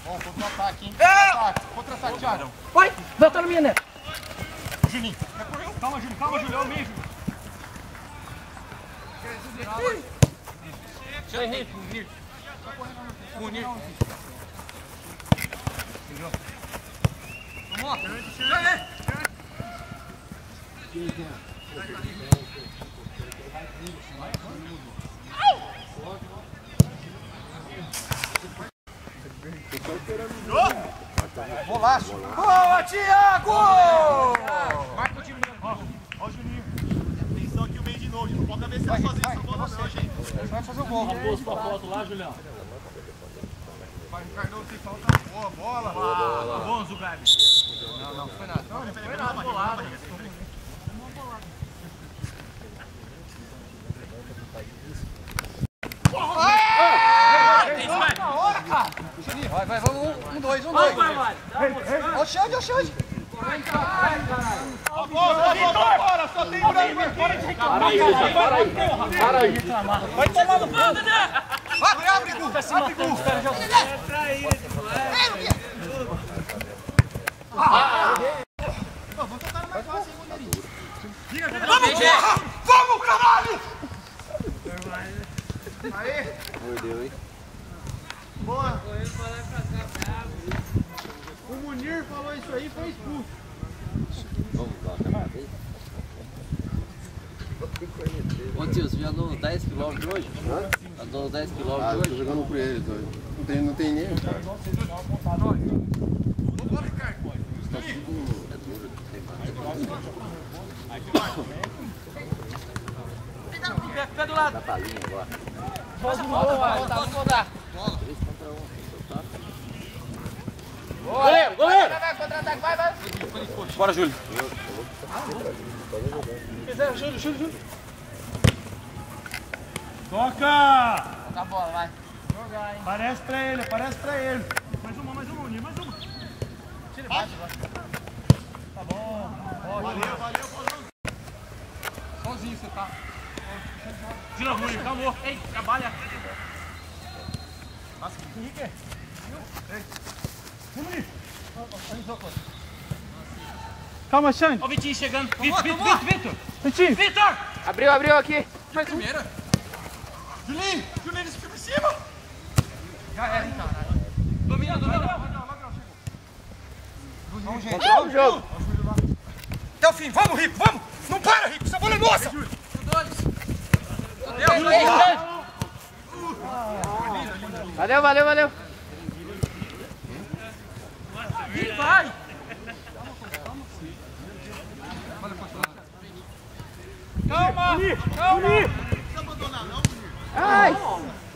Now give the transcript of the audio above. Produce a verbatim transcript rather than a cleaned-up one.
Bom, contra-ataque, hein? Contra-ataque, contra-ataque, Thiago. Vai, volta no minha, né? Juninho, recorreu. Calma, Juninho, calma, Juninho, é o meio, Juninho. Deixa eu ir, Munir. Munir. Vamos, Bolaço. Boa, Thiago! Marca o time. Ó, ó o Juninho. Atenção aqui o meio de novo. Não pode cabeçar sozinho essa bola não, gente. Vai fazer o gol. Vamos pra foto lá, Julião. Vai, Ricardo, tem falta. Boa bola. Boa, bom, Zugabi. Não, não foi nada. Não, não foi nada. Bolada. Vai, vai, vamos. Um, dois, um, dois. Vai, vai. Ó o Xande, ó o Xande. Vai, caralho. Ó, bora, só tem pra mim. Para aí, Vitor, para aí. Para aí. Vai tomar no pau, Dedé! Abre, abre, Gu. Abre, Gu. É pra ele, Vamos tocar no mais fácil, hein, Muneirinho. Vamos, porra! Vamos, caralho! Aê! Mordeu, hein? Boa! O Munir falou isso aí e foi expulso. Vamos lá, camarada. Ô tio, você já andou nos dez quilômetros hoje? Hã? Andou nos dez quilômetros Ah, eu hoje? tô jogando com eles hoje. Não tem, não tem nem, cara. Vambora, Ricardo. É duro, tem mais. Pé do lado. Dá pra linha agora. Volta, volta, volta, vamos voltar. três contra um. Goleiro, goleiro! Vai, contra-ataque, vai, vai. Bora, Júlio. Júlio, Júlio, Júlio. Toca! Toca a bola, vai. Jogar, hein. Parece pra ele, parece pra ele. Mais uma, mais uma, Munir, mais uma. Tira baixo, vai. Tá bom. Valeu, valeu, Paulão. Sozinho você tá. Tira, Munir, calmou. Ei, trabalha. Passa aqui, Henrique. Calma, Xande. Ó o Vitinho chegando. Tomou, Vitor, tomou. Vitor, Vitor. Vitinho. Vitor! Abriu, abriu aqui. Mais primeira. Juninho, Juninho, ele fica por cima. Já era, hein, caralho. Domina, domina. Vamos, gente. Vamos o jogo. Até o fim, vamos, Rico, vamos. Não para, Rico, essa bola é nossa. Valeu, valeu, valeu. Ih, vai. Calma, calma. Ai.